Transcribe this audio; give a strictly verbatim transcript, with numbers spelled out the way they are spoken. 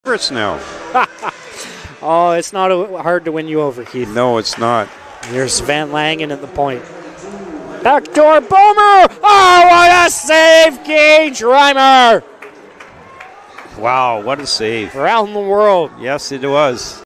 favorites now. Oh, it's not hard to win you over, Keith. No, it's not. Here's Van Langen at the point. Backdoor Boomer! Oh, what a save, Gage Reimer! Wow, what a save. Around the world. Yes, it was.